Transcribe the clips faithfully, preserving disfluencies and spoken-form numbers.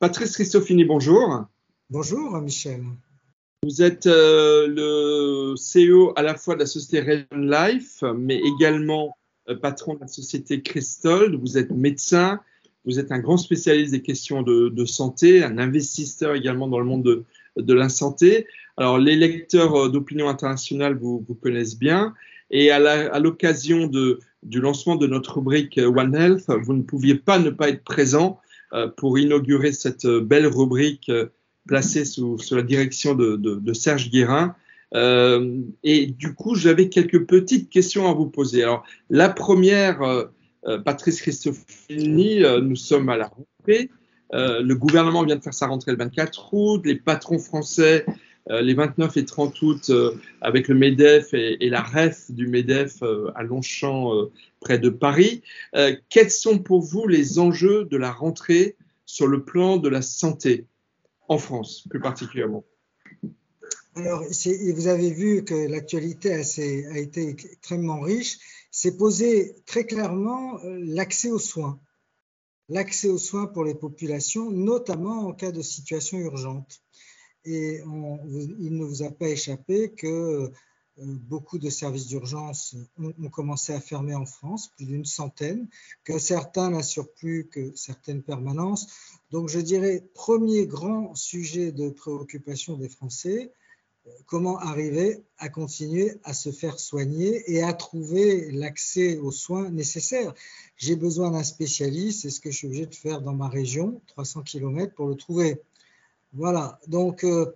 Patrice Cristofini, bonjour. Bonjour Michel. Vous êtes euh, le C E O à la fois de la société Radian Life, mais également euh, patron de la société Christol. Vous êtes médecin, vous êtes un grand spécialiste des questions de, de santé, un investisseur également dans le monde de, de la santé. Alors, les lecteurs d'opinion internationale vous, vous connaissent bien. Et à l'occasion du lancement de notre rubrique One Health, vous ne pouviez pas ne pas être présent euh, pour inaugurer cette belle rubrique euh, placée sous, sous la direction de, de, de Serge Guérin. Euh, et du coup, j'avais quelques petites questions à vous poser. Alors, la première, euh, euh, Patrice Cristofini, euh, nous sommes à la rentrée. Euh, le gouvernement vient de faire sa rentrée le vingt-quatre août. Les patrons français, euh, les vingt-neuf et trente août, euh, avec le MEDEF et, et la R E F du MEDEF euh, à Longchamp, euh, près de Paris. Euh, quels sont pour vous les enjeux de la rentrée sur le plan de la santé en France, plus particulièrement? Alors, vous avez vu que l'actualité a, a été extrêmement riche. C'est posé très clairement l'accès aux soins. L'accès aux soins pour les populations, notamment en cas de situation urgente. Et on, il ne vous a pas échappé que beaucoup de services d'urgence ont, ont commencé à fermer en France, plus d'une centaine, que certains n'assurent plus que certaines permanences. Donc, je dirais, premier grand sujet de préoccupation des Français, comment arriver à continuer à se faire soigner et à trouver l'accès aux soins nécessaires. J'ai besoin d'un spécialiste, c'est ce que je suis obligé de faire dans ma région, trois cents kilomètres pour le trouver. Voilà, donc euh,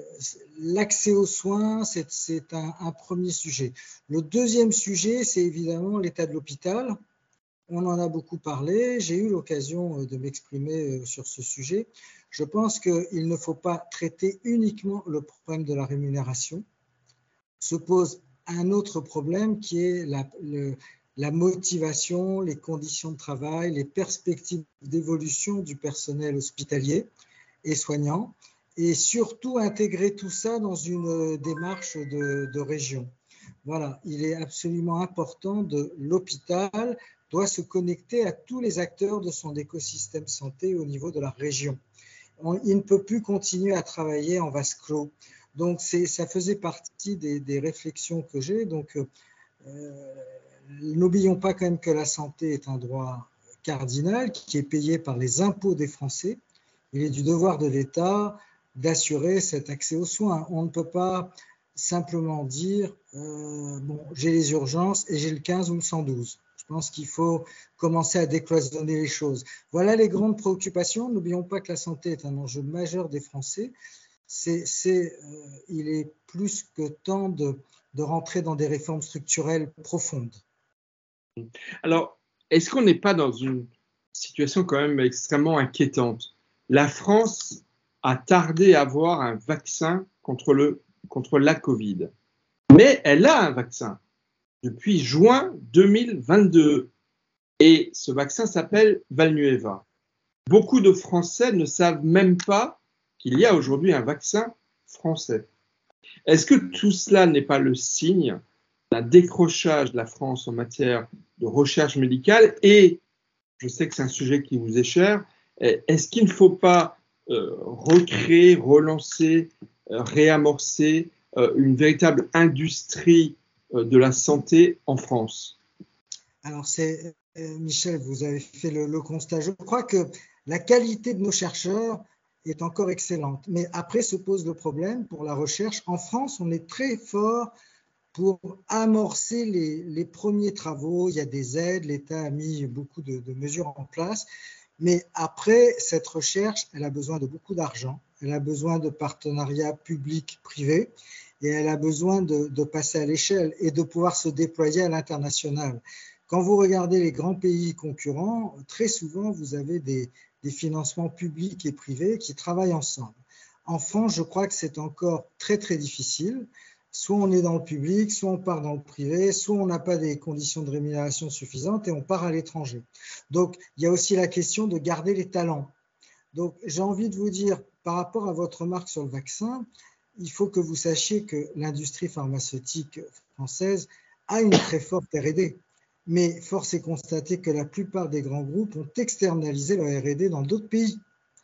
l'accès aux soins, c'est un, un premier sujet. Le deuxième sujet, c'est évidemment l'état de l'hôpital. On en a beaucoup parlé, j'ai eu l'occasion de m'exprimer sur ce sujet. Je pense qu'il ne faut pas traiter uniquement le problème de la rémunération. Se pose un autre problème qui est la, le, la motivation, les conditions de travail, les perspectives d'évolution du personnel hospitalier et soignant, et surtout intégrer tout ça dans une démarche de, de région. Voilà, il est absolument important de l'hôpital doit se connecter à tous les acteurs de son écosystème santé au niveau de la région. On, il ne peut plus continuer à travailler en vase clos. Donc, ça faisait partie des, des réflexions que j'ai. Donc, euh, n'oublions pas quand même que la santé est un droit cardinal qui est payé par les impôts des Français. Il est du devoir de l'État d'assurer cet accès aux soins. On ne peut pas simplement dire euh, bon, j'ai les urgences et j'ai le quinze ou le cent douze. Je pense qu'il faut commencer à décloisonner les choses. Voilà les grandes préoccupations. N'oublions pas que la santé est un enjeu majeur des Français. C'est, c'est, euh, il est plus que temps de, de rentrer dans des réformes structurelles profondes. Alors, est-ce qu'on n'est pas dans une situation quand même extrêmement inquiétante? La France a tardé à avoir un vaccin contre, le, contre la Covid. Mais elle a un vaccin depuis juin deux mille vingt-deux. Et ce vaccin s'appelle Valnueva. Beaucoup de Français ne savent même pas qu'il y a aujourd'hui un vaccin français. Est-ce que tout cela n'est pas le signe d'un décrochage de la France en matière de recherche médicale? Et je sais que c'est un sujet qui vous est cher. Est-ce qu'il ne faut pas euh, recréer, relancer, euh, réamorcer euh, une véritable industrie euh, de la santé en France? Alors, c'est, euh, Michel, vous avez fait le, le constat. Je crois que la qualité de nos chercheurs est encore excellente. Mais après se pose le problème pour la recherche. En France, on est très fort pour amorcer les, les premiers travaux. Il y a des aides, l'État a mis beaucoup de, de mesures en place. Mais après, cette recherche, elle a besoin de beaucoup d'argent, elle a besoin de partenariats publics-privés et elle a besoin de, de passer à l'échelle et de pouvoir se déployer à l'international. Quand vous regardez les grands pays concurrents, très souvent, vous avez des, des financements publics et privés qui travaillent ensemble. En France, je crois que c'est encore très, très difficile. Soit on est dans le public, soit on part dans le privé, soit on n'a pas des conditions de rémunération suffisantes et on part à l'étranger. Donc, il y a aussi la question de garder les talents. Donc, j'ai envie de vous dire, par rapport à votre remarque sur le vaccin, il faut que vous sachiez que l'industrie pharmaceutique française a une très forte R et D. Mais force est constater que la plupart des grands groupes ont externalisé leur R et D dans d'autres pays.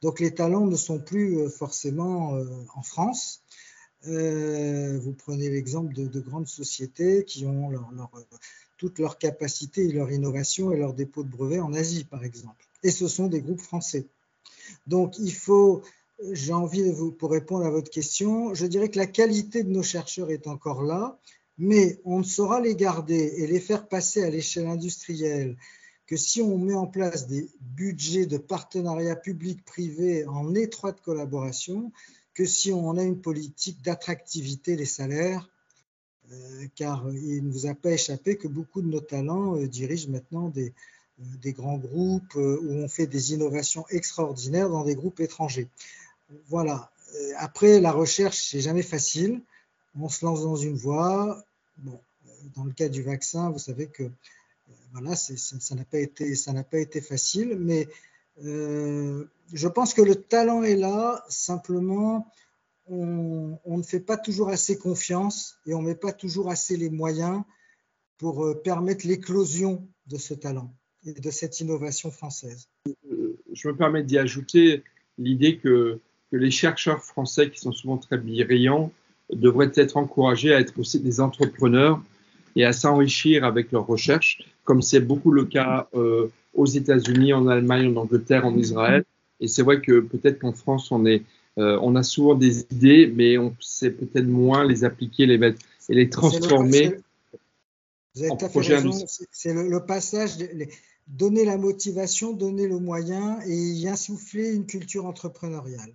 Donc les talents ne sont plus forcément en France. Euh, vous prenez l'exemple de, de grandes sociétés qui ont leur, leur, toutes leurs capacités, leur innovation et leur dépôt de brevets en Asie, par exemple. Et ce sont des groupes français. Donc il faut, j'ai envie de vous, pour répondre à votre question, je dirais que la qualité de nos chercheurs est encore là, mais on ne saura les garder et les faire passer à l'échelle industrielle que si on met en place des budgets de partenariat public-privé en étroite collaboration, que si on a une politique d'attractivité des salaires, euh, car il ne vous a pas échappé que beaucoup de nos talents euh, dirigent maintenant des, euh, des grands groupes euh, où on fait des innovations extraordinaires dans des groupes étrangers. Voilà. Après, la recherche, c'est jamais facile. On se lance dans une voie. Bon, dans le cas du vaccin, vous savez que voilà, c'est, ça n'a pas été, ça n'a pas été facile, mais euh, je pense que le talent est là. Simplement, on, on ne fait pas toujours assez confiance et on ne met pas toujours assez les moyens pour euh, permettre l'éclosion de ce talent et de cette innovation française. Je me permets d'y ajouter l'idée que, que les chercheurs français, qui sont souvent très brillants, devraient être encouragés à être aussi des entrepreneurs et à s'enrichir avec leurs recherches, comme c'est beaucoup le cas euh, aux États-Unis, en Allemagne, en Angleterre, en Israël. Et c'est vrai que peut-être qu'en France, on, est, euh, on a souvent des idées, mais on sait peut-être moins les appliquer, les mettre et les transformer. Le, vous avez tout à fait raison. C'est le, le passage, de, les, donner la motivation, donner le moyen et y insuffler une culture entrepreneuriale.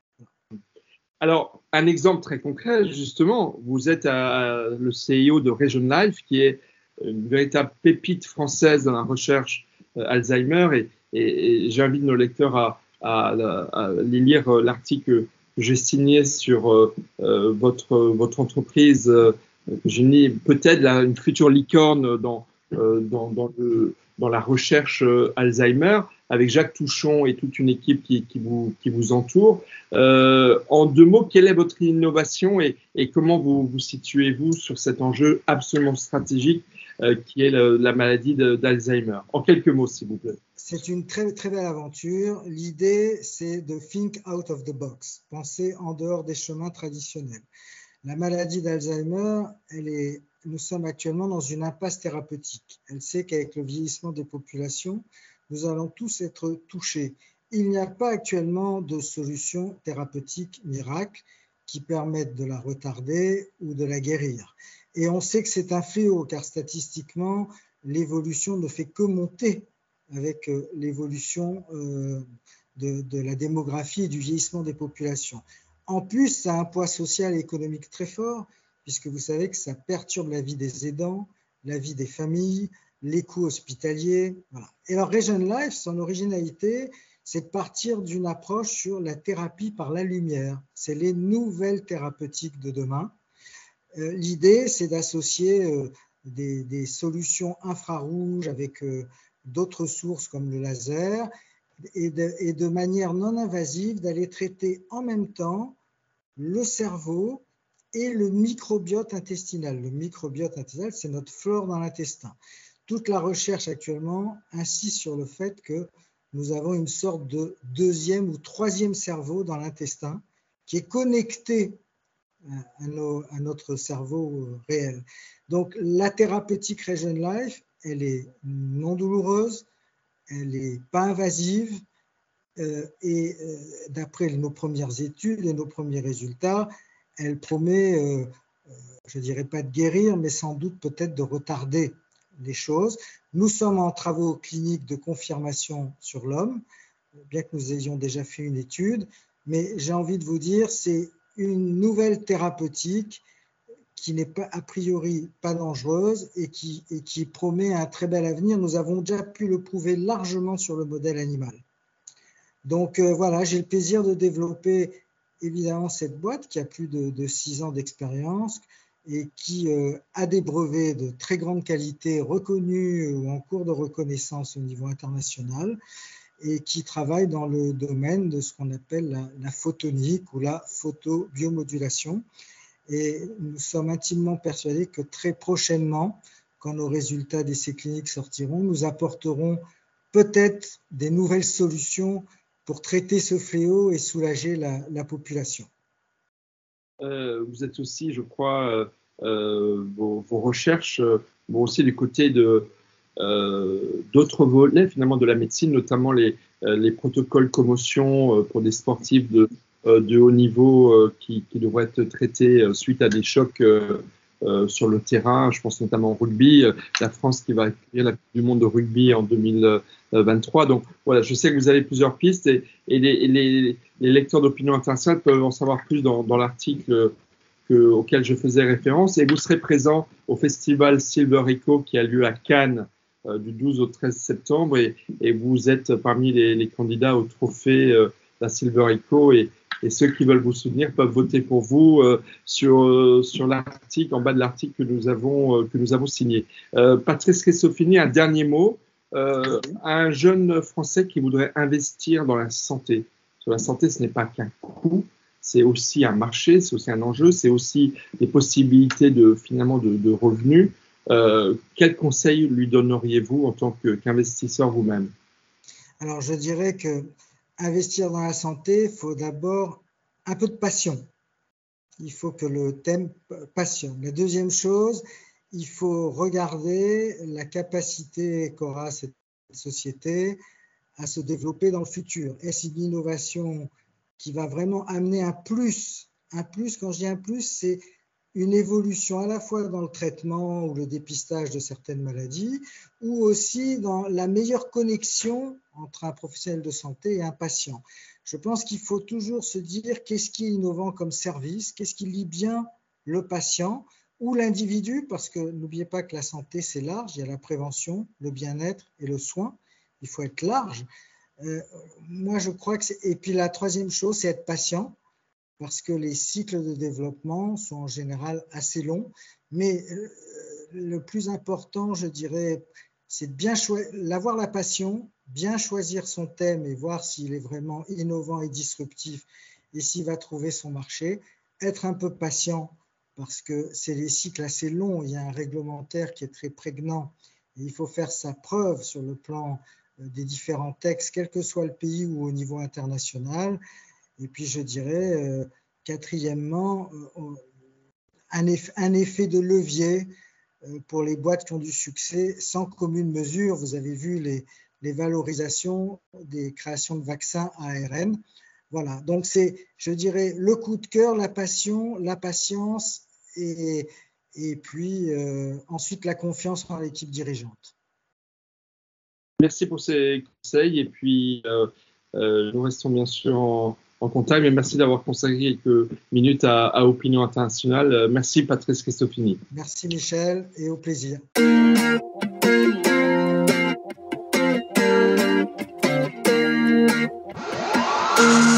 Alors, un exemple très concret, justement, vous êtes à, le C E O de Region Life, qui est une véritable pépite française dans la recherche euh, Alzheimer, et, et, et j'invite nos lecteurs à, à, à, à lire l'article que j'ai signé sur euh, votre, votre entreprise, euh, que j'ai mis peut-être une future licorne dans, euh, dans, dans, le, dans la recherche euh, Alzheimer, avec Jacques Touchon et toute une équipe qui, qui, vous, qui vous entoure. Euh, en deux mots, quelle est votre innovation et, et comment vous vous situez-vous sur cet enjeu absolument stratégique euh, qui est le, la maladie d'Alzheimer? En quelques mots, s'il vous plaît. C'est une très, très belle aventure. L'idée, c'est de think out of the box, penser en dehors des chemins traditionnels. La maladie d'Alzheimer, elle est, nous sommes actuellement dans une impasse thérapeutique. Elle sait qu'avec le vieillissement des populations, nous allons tous être touchés. Il n'y a pas actuellement de solution thérapeutique miracle qui permette de la retarder ou de la guérir. Et on sait que c'est un fléau, car statistiquement, l'évolution ne fait que monter avec l'évolution de, de la démographie et du vieillissement des populations. En plus, ça a un poids social et économique très fort, puisque vous savez que ça perturbe la vie des aidants, la vie des familles, les coûts hospitaliers. Voilà. Et alors, Region Life, son originalité, c'est de partir d'une approche sur la thérapie par la lumière. C'est les nouvelles thérapeutiques de demain. Euh, l'idée, c'est d'associer euh, des, des solutions infrarouges avec euh, d'autres sources comme le laser et de, et de manière non invasive d'aller traiter en même temps le cerveau et le microbiote intestinal. Le microbiote intestinal, c'est notre flore dans l'intestin. Toute la recherche actuellement insiste sur le fait que nous avons une sorte de deuxième ou troisième cerveau dans l'intestin qui est connecté à, nos, à notre cerveau réel. Donc la thérapeutique Region Life, elle est non douloureuse, elle n'est pas invasive euh, et euh, d'après nos premières études et nos premiers résultats, elle promet, euh, je ne dirais pas de guérir, mais sans doute peut-être de retarder les choses. Nous sommes en travaux cliniques de confirmation sur l'homme, bien que nous ayons déjà fait une étude, mais j'ai envie de vous dire, c'est une nouvelle thérapeutique qui n'est pas a priori pas dangereuse et qui, et qui promet un très bel avenir. Nous avons déjà pu le prouver largement sur le modèle animal. Donc euh, voilà, j'ai le plaisir de développer évidemment cette boîte qui a plus de, de six ans d'expérience et qui euh, a des brevets de très grande qualité reconnus ou en cours de reconnaissance au niveau international et qui travaille dans le domaine de ce qu'on appelle la, la photonique ou la photobiomodulation. Et nous sommes intimement persuadés que très prochainement, quand nos résultats d'essais cliniques sortiront, nous apporterons peut-être des nouvelles solutions pour traiter ce fléau et soulager la, la population. Euh, vous êtes aussi, je crois, euh, euh, vos, vos recherches euh, vont aussi du côté de euh, d'autres volets finalement de la médecine, notamment les, euh, les protocoles commotion euh, pour des sportifs de, euh, de haut niveau euh, qui, qui devraient être traités euh, suite à des chocs euh, euh, sur le terrain. Je pense notamment au rugby, euh, la France qui va accueillir la Coupe du monde de rugby en deux mille vingt-trois. Donc voilà, je sais que vous avez plusieurs pistes et, et, les, et les, les lecteurs d'opinion internationale peuvent en savoir plus dans, dans l'article que, auquel je faisais référence. Et vous serez présent au festival Silver Echo qui a lieu à Cannes euh, du douze au treize septembre et, et vous êtes parmi les, les candidats au trophée euh, la Silver Echo et, et ceux qui veulent vous soutenir peuvent voter pour vous euh, sur, euh, sur l'article, en bas de l'article que nous avons, euh, que nous avons signé. Euh, Patrice Cristofini, un dernier mot. Euh, un jeune Français qui voudrait investir dans la santé. Sur la santé, ce n'est pas qu'un coût, c'est aussi un marché, c'est aussi un enjeu, c'est aussi des possibilités de, finalement, de, de revenus. Euh, quel conseil lui donneriez-vous en tant qu'investisseur vous-même? Alors, je dirais que investir dans la santé, il faut d'abord un peu de passion. Il faut que le thème passionne. La deuxième chose, il faut regarder la capacité qu'aura cette société à se développer dans le futur. Est-ce une innovation qui va vraiment amener un plus? Un plus, quand je dis un plus, c'est une évolution à la fois dans le traitement ou le dépistage de certaines maladies, ou aussi dans la meilleure connexion entre un professionnel de santé et un patient. Je pense qu'il faut toujours se dire qu'est-ce qui est innovant comme service, qu'est-ce qui lie bien le patient ou l'individu, parce que n'oubliez pas que la santé, c'est large, il y a la prévention, le bien-être et le soin, il faut être large. Euh, moi, je crois que c'est... Et puis la troisième chose, c'est être patient, parce que les cycles de développement sont en général assez longs, mais euh, le plus important, je dirais, c'est de bien choisir, avoir la passion, bien choisir son thème et voir s'il est vraiment innovant et disruptif et s'il va trouver son marché, être un peu patient, parce que c'est des cycles assez longs, il y a un réglementaire qui est très prégnant et il faut faire sa preuve sur le plan des différents textes, quel que soit le pays ou au niveau international. Et puis je dirais, euh, quatrièmement, euh, un, effet, un effet de levier euh, pour les boîtes qui ont du succès sans commune mesure. Vous avez vu les, les valorisations des créations de vaccins A R N. Voilà, donc c'est, je dirais, le coup de cœur, la passion, la patience et, et puis euh, ensuite la confiance en l'équipe dirigeante. Merci pour ces conseils et puis euh, euh, nous restons bien sûr en, en contact, mais merci d'avoir consacré quelques minutes à, à Opinion Internationale. Merci Patrice Cristofini. Merci Michel et au plaisir. Thank you.